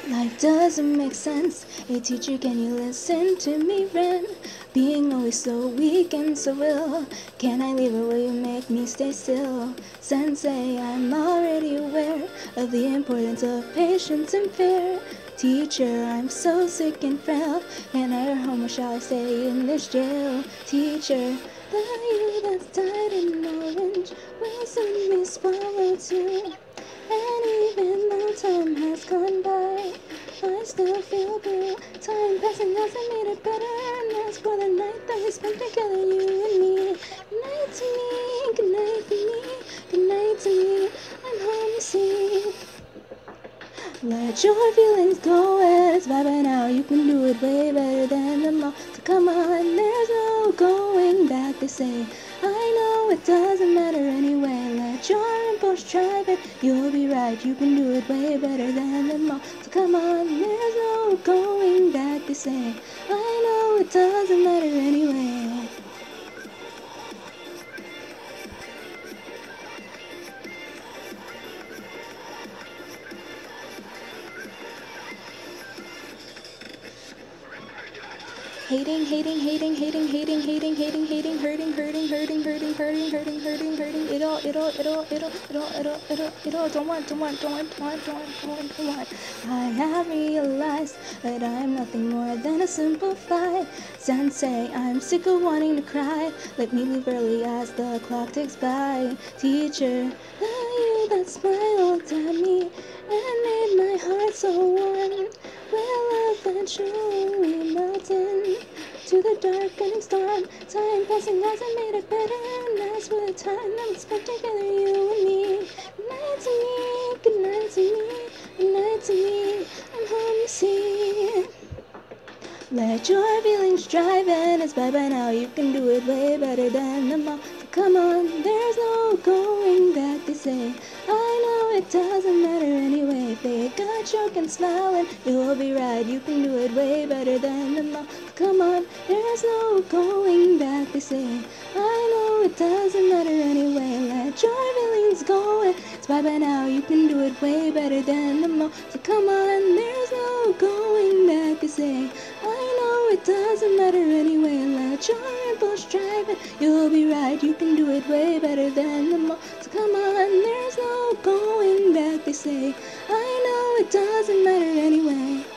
Life doesn't make sense. Hey teacher, can you listen to me, Raine? Being always so weak and so ill. Can I leave or will you make me stay still? Sensei, I'm already aware of the importance of patience and fear. Teacher, I'm so sick and frail. Can I go home or shall I stay in this jail? Teacher, the you that's died in orange will soon be swallowed too. And even though time has gone by, I still feel blue. Time passing hasn't made it better, and as for the night that we spent together, you and me. Good night to me, good night to me, good night to me. I'm home to see. Let your feelings go, and it's by now. You can do it way better than them all. So come on, there's no going back. They say, I know it doesn't matter anyway. Let your impulse drive it. You'll be right. You can do it way better than them all. So come on, there's no going back. They say, I know it doesn't matter anyway. Hating, hating, hating, hating, hating, hating, hating, hating, hurting, hurting, hurting, hurting, hurting, hurting, hurting, hurting, it all, don't want. I have realized that I'm nothing more than a simple fly. Sensei, I'm sick of wanting to cry. Let me leave early as the clock ticks by. Teacher, the you that smiled at me and made my heart so warm will eventually melt into the darkening storm. Time passing hasn't made it better, and as for the time that we spent together, you and me. Good night to me, good night to me, good night to me. I'm home to see. Let your feelings drive, and it's bye now. You can do it way better than them all. So come on, there's no going back. They say, I know it doesn't matter anyway. Fake a joke and smiling, you'll be right. You can do it way better than them all. So come on, there's no going back. They say, I know it doesn't matter anyway. Let your feelings go, and it's bye now. You can do it way better than them all. So come on, there's no going back. They say, I know it doesn't matter anyway. Let your impulse drive it. You'll be right. You can do it way better than them all. So come on, there's no going back. They say, I know it doesn't matter anyway.